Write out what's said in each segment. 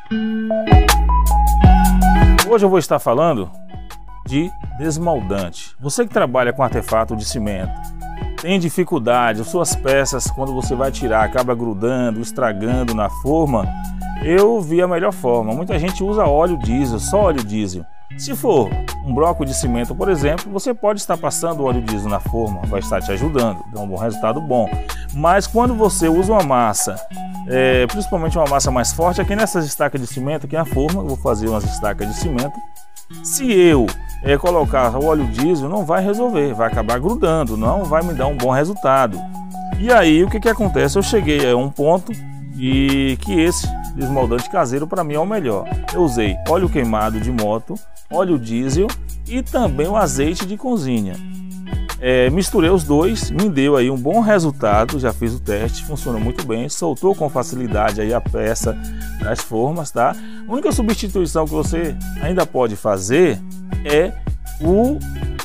Hoje eu vou estar falando de desmoldante. Você que trabalha com artefato de cimento, tem dificuldade, suas peças quando você vai tirar acaba grudando, estragando na forma, eu vi a melhor forma. Muita gente usa óleo diesel, só óleo diesel. Se for um bloco de cimento, por exemplo, você pode estar passando óleo diesel na forma, vai estar te ajudando, dá um bom resultado bom. Mas quando você usa uma massa, principalmente uma massa mais forte, aqui nessas estacas de cimento, aqui na forma, eu vou fazer umas estacas de cimento. Se eu colocar o óleo diesel, não vai resolver, vai acabar grudando, não vai me dar um bom resultado. E aí o que acontece? Eu cheguei a um ponto e que esse desmoldante caseiro para mim é o melhor. Eu usei óleo queimado de moto, óleo diesel e também o azeite de cozinha. Misturei os dois, me deu aí um bom resultado, já fiz o teste, funcionou muito bem, soltou com facilidade aí a peça das formas, tá? A única substituição que você ainda pode fazer é o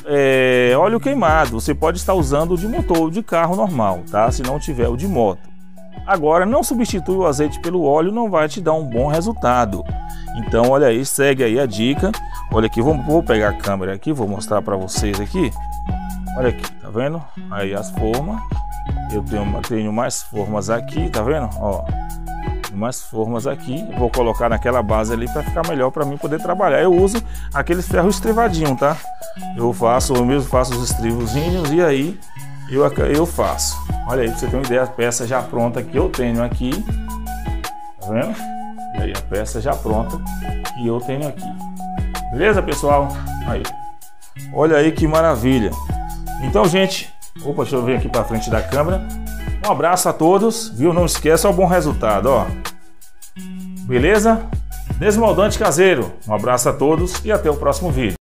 óleo queimado. Você pode estar usando o de motor ou de carro normal, tá? Se não tiver o de moto. Agora, não substitui o azeite pelo óleo, não vai te dar um bom resultado. Então, olha aí, segue aí a dica. Olha aqui, vou pegar a câmera aqui, vou mostrar para vocês aqui. Olha aqui, tá vendo? Aí as formas. Eu tenho mais formas aqui, tá vendo? Ó, mais formas aqui. Vou colocar naquela base ali para ficar melhor para mim poder trabalhar. Eu uso aqueles ferros estrivadinhos, tá? Eu mesmo faço os estrivozinhos e aí eu faço. Olha aí, pra você ter uma ideia, a peça já pronta que eu tenho aqui. Tá vendo? E aí a peça já pronta que eu tenho aqui. Beleza, pessoal? Aí. Olha aí que maravilha. Então, gente, deixa eu vir aqui para frente da câmera. Um abraço a todos, viu? Não esqueça o bom resultado, ó. Beleza? Desmoldante caseiro. Um abraço a todos e até o próximo vídeo.